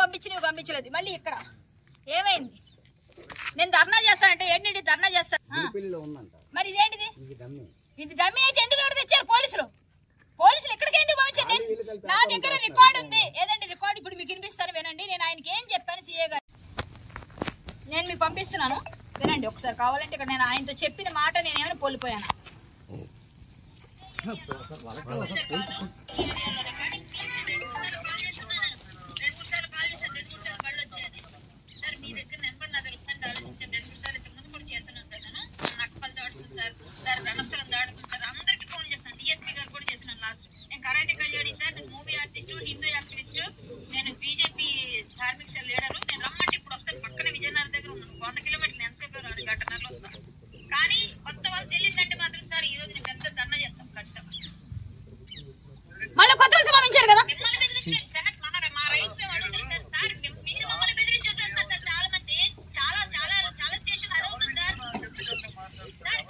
పంపించి నువ్వు పంపించలేదు. మళ్ళీ ఇక్కడ ఏమైంది? నేను ధర్నా చేస్తానంటే ఏంటి ధర్నా చేస్తాను? మరి ఇదేంటిది? ఇది డమ్మీ అయితే ఎందుకు ఎవరు తెచ్చారు? పోలీసులు ఇక్కడికి ఎందుకు పంపించారు? నా దగ్గర రికార్డు ఉంది. ఏదండి రికార్డు? ఇప్పుడు మీకు వినిపిస్తాను వినండి. నేను ఆయనకి ఏం చెప్పాను సీఏ గారు, నేను మీకు పంపిస్తున్నాను వినండి ఒకసారి. కావాలంటే ఇక్కడ నేను ఆయనతో చెప్పిన మాట నేనేమైనా కోల్పోయాను.